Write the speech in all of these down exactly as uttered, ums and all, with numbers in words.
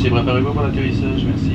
Merci, préparez-vous pour l'atterrissage, merci.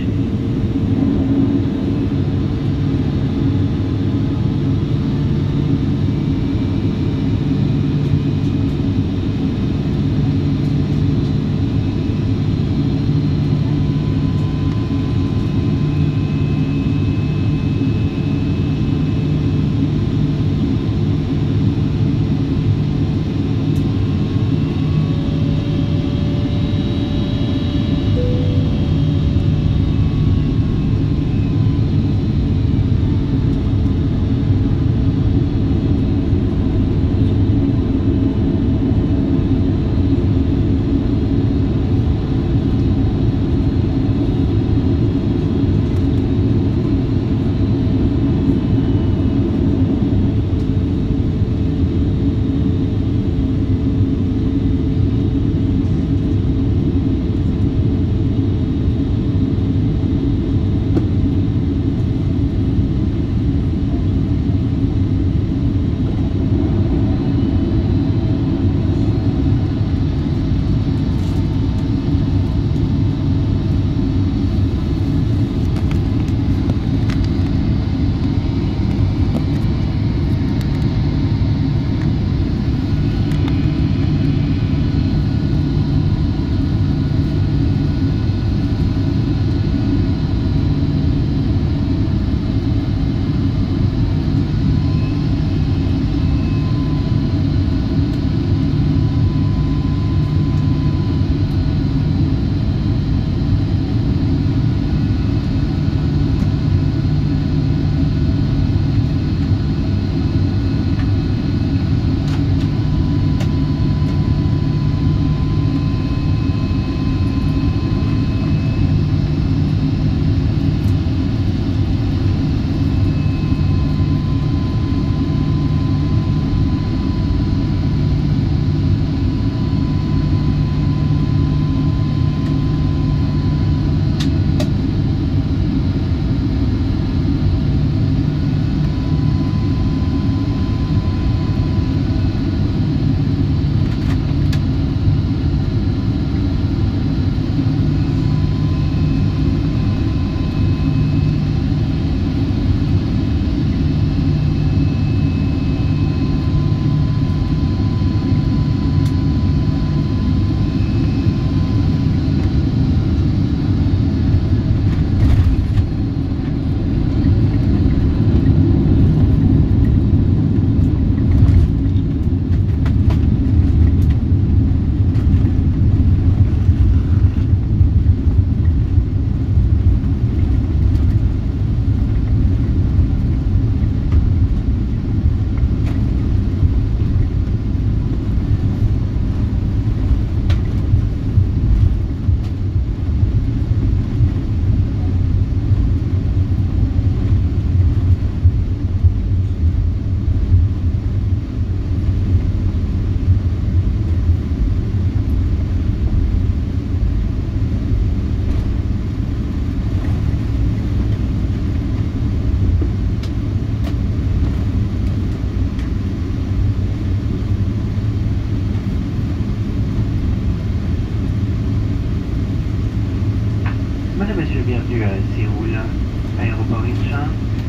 bienvenue à Séoul, aéroport Incheon.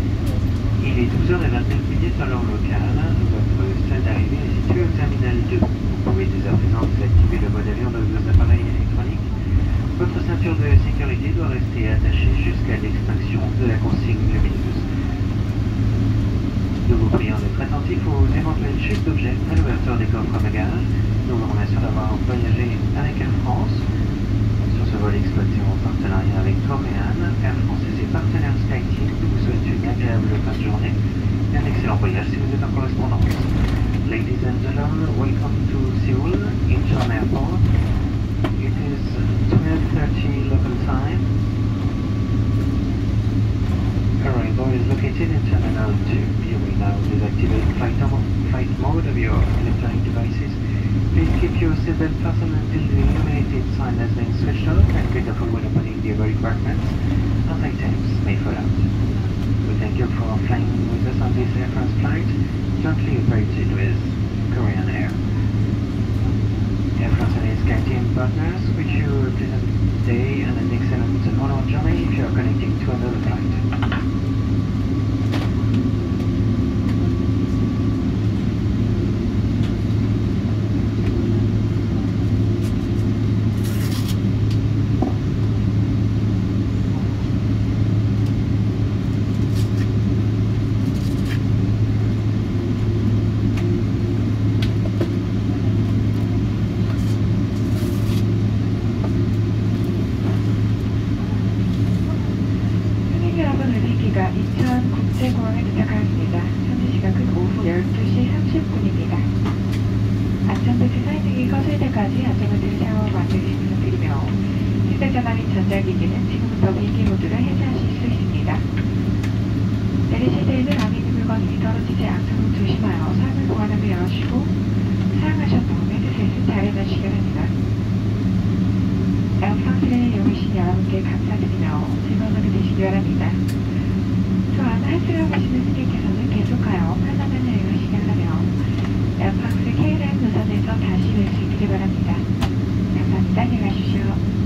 Il est douze heures vingt-neuf minutes à l'heure locale. Votre salle d'arrivée est située au terminal deux. Vous pouvez dès à présent désactiver le mode avion de vos appareils électroniques. Votre ceinture de sécurité doit rester attachée jusqu'à l'extinction de la consigne lumineuse. Nous vous prions d'être attentifs aux éventuelles chutes d'objets à l'ouverture des coffres à bagages. Nous vous remercions d'avoir voyagé avec Air France. Sur ce vol exploité en partenariat avec Korean, Air France et ses partenaires SkyTeam vous souhaitent une agréable fin de journée et un excellent voyage si vous êtes en correspondance. Ladies and gentlemen, welcome to Seoul, Incheon Airport. It is twelve thirty local time. Arrival is located in Terminal two. You will now deactivate flight, flight mode of your electronic devices. Please keep your seatbelt fastened until the illuminated sign has been switched off and be careful when opening the above compartments as items may fall out. We thank you for flying with us on this Air France flight, jointly operated with Korean Air. Air France and its SkyTeam partners wish you a pleasant day and an excellent on-road journey if you are connecting to another flight. 인천 국제공항에 도착하였습니다. 현재 시각은 오후 열두 시 삼십 분입니다. 안전벨트 사인등이 꺼질 때까지 안전벨트를 사용하고 앉으시는 부탁드리며 휴대전화 및 전자기기는 지금부터 비행기 모드를 해제하실 수 있습니다. 내리실 때에는 안에 있는 물건이 떨어지지 않도록 조심하여 사용을 보관함을 열어주시고 사용하셨던 헤드셋은 잘 해놔주시기 바랍니다. 에어프랑스를 이용하신 여러분께 감사드리며 즐거운 하루 되시기 바랍니다. 또한 할수록 하시는 승객께서는 계속하여 편안한 여행을 시작하며 에어프랑스 케이엘엠 노선에서 다시 뵐 수 있기를 바랍니다. 감사합니다. 안녕히 가십시오.